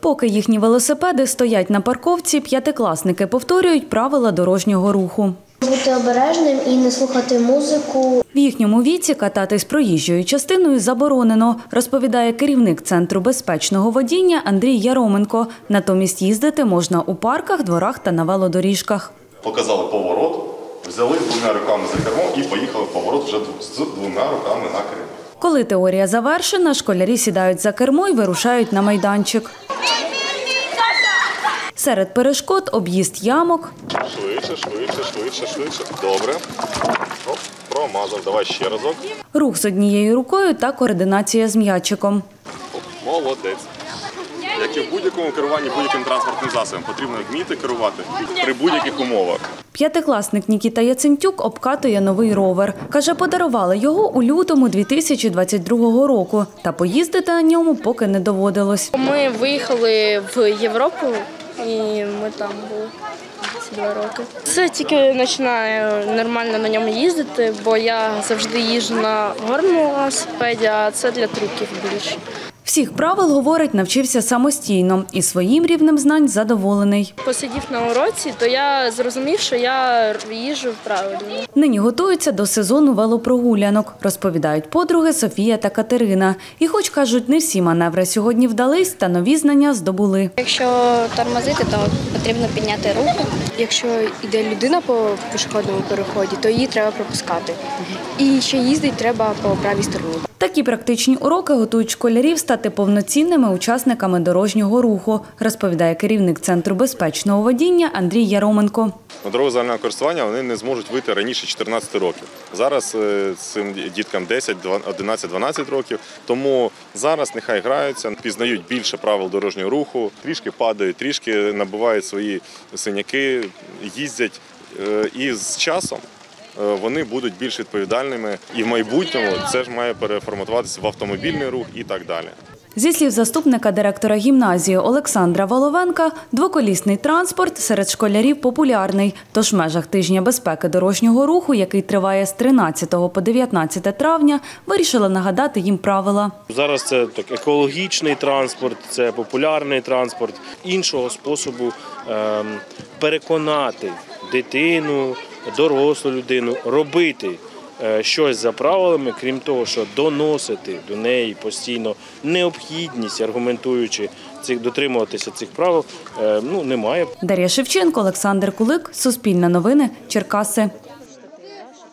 Поки їхні велосипеди стоять на парковці, п'ятикласники повторюють правила дорожнього руху. Бути обережним і не слухати музику. В їхньому віці кататись проїжджою частиною заборонено, розповідає керівник Центру безпечного водіння Андрій Яроменко. Натомість їздити можна у парках, дворах та на велодоріжках. Показали поворот, взяли двома руками за кермо і поїхали в поворот вже з двома руками на кермо. Коли теорія завершена, школярі сідають за кермо і вирушають на майданчик. Серед перешкод – об'їзд ямок. Швидше. Добре. Оп, промазав. Давай ще разок. Рух з однією рукою та координація з м'ячиком. Молодець. Як і в будь-якому керуванні будь-яким транспортним засобом, потрібно вміти керувати при будь-яких умовах. П'ятикласник Нікіта Яцентюк обкатує новий ровер. Каже, подарували його у лютому 2022 року. Та поїздити на ньому поки не доводилось. Ми виїхали в Європу і ми там були 2 роки. Це тільки починаю нормально на ньому їздити, бо я завжди їжджу на горному велосипеді, а це для трюків більше. Всіх правил, говорить, навчився самостійно і своїм рівнем знань задоволений. Посидів на уроці, то я зрозумів, що я їжджу правильно. Нині готуються до сезону велопрогулянок, розповідають подруги Софія та Катерина. І хоч, кажуть, не всі маневри сьогодні вдались, та нові знання здобули. Якщо тормозити, то потрібно підняти руку. Якщо йде людина по пішохідному переході, то її треба пропускати. І ще їздити треба по правій стороні. Такі практичні уроки готують школярів стати повноцінними учасниками дорожнього руху, розповідає керівник Центру безпечного водіння Андрій Яроменко. На дорогу загального користування вони не зможуть вийти раніше 14 років. Зараз цим діткам 10, 11, 12 років. Тому зараз нехай граються, пізнають більше правил дорожнього руху, трішки падають, трішки набувають свої синяки, їздять. І з часом вони будуть більш відповідальними. І в майбутньому це ж має переформатуватися в автомобільний рух і так далі. Зі слів заступника директора гімназії Олександра Воловенка, двоколісний транспорт серед школярів популярний. Тож в межах тижня безпеки дорожнього руху, який триває з 13 по 19 травня, вирішили нагадати їм правила. Зараз це екологічний транспорт, це популярний транспорт. Іншого способу переконати дитину, дорослу людину робити щось за правилами, крім того, що доносити до неї постійно необхідність, аргументуючи дотримуватися цих правил, немає. Дар'я Шевченко, Олександр Кулик, Суспільне новини, Черкаси.